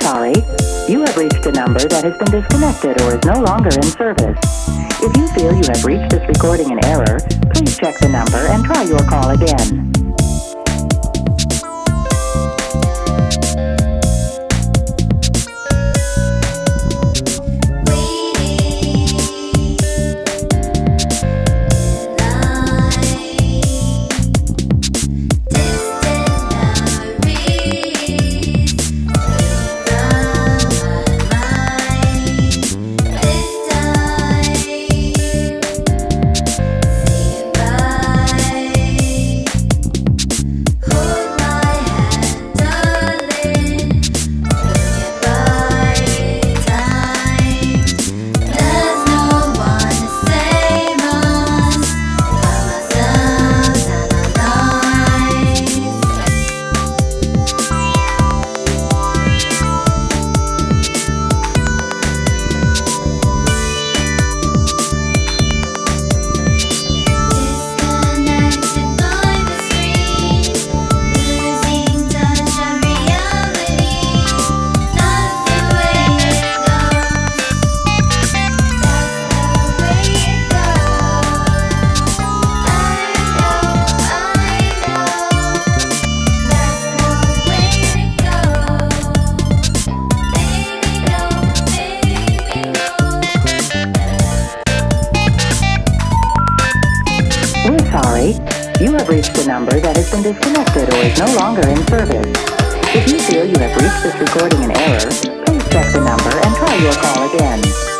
sorry. You have reached a number that has been disconnected or is no longer in service. If you feel you have reached this recording in error, please check the number and try your call again. Sorry, you have reached a number that has been disconnected or is no longer in service. If you feel you have reached this recording in error, please check the number and try your call again.